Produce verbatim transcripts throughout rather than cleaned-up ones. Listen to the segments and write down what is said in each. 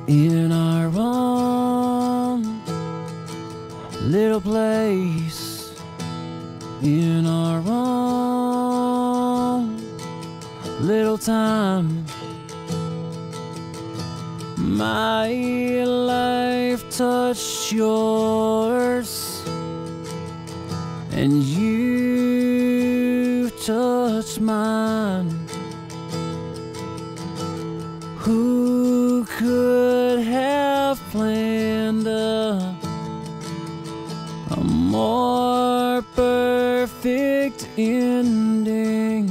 in our own little place, in our own little time. My life touched yours, and you touched mine. Who could have planned a, a more perfect ending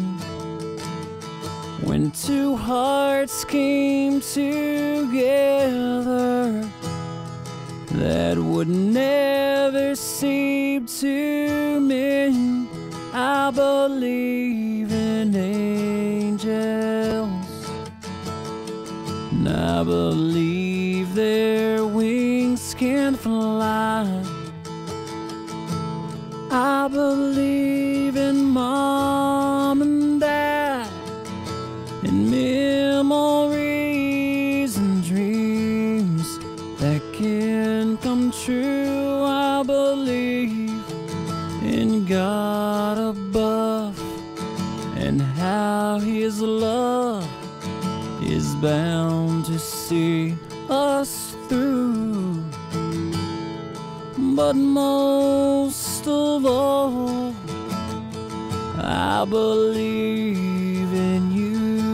when two hearts came together that would never seem to mend? I believe in angels, and I believe their wings can fly. I believe in Mom and Dad, and memories and dreams that can come true. I believe in God above, and how His love is bound to see us through. But most of all, I believe in you.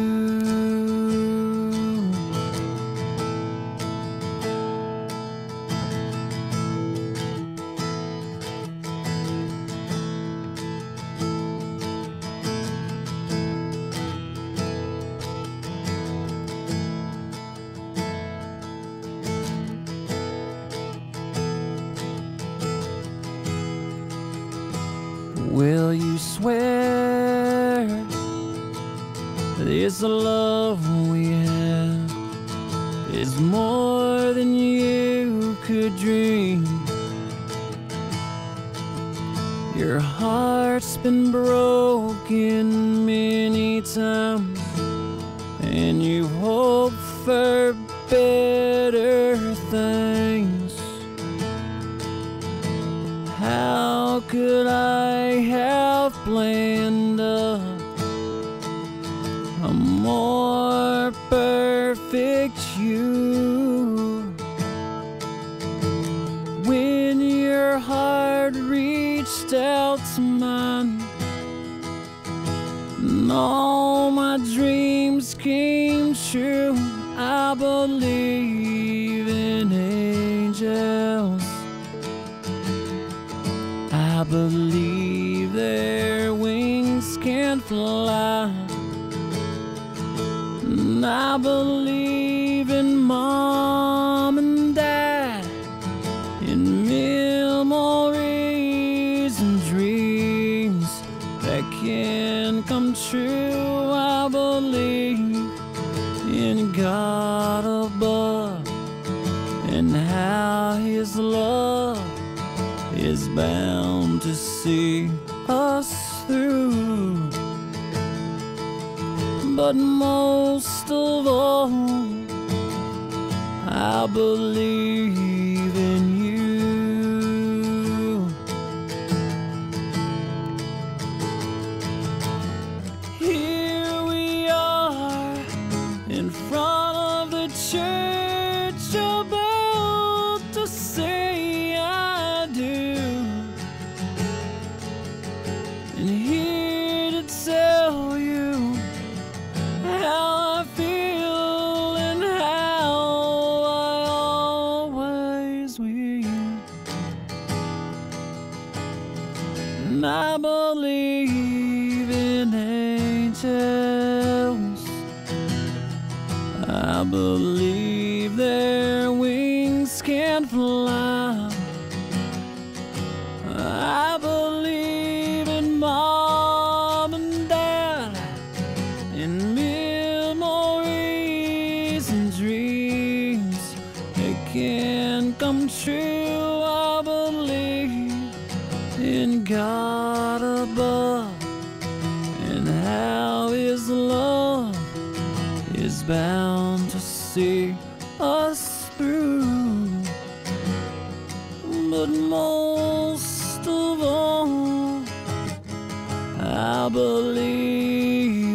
Will you swear this love we have is more than you could dream? Your heart's been broken many times, and you hope for better things. How could I have planned a, a more perfect you when your heart reached out to mine, and all my dreams came true? I believe in angels, I believe their wings can fly, and I believe in Mom and Dad, in memories and dreams that can come true. I believe in God above, and how His love is bound to see us through. But most of all, I believe in you. Here we are in front of the church, about to say I do, and here to tell you how I feel and how I always will. And I believe in angels, I believe their wings can fly. I believe in Mom and Dad, in memories and dreams that can come true. I believe in God above, and how His love is bound to see us most of all, I believe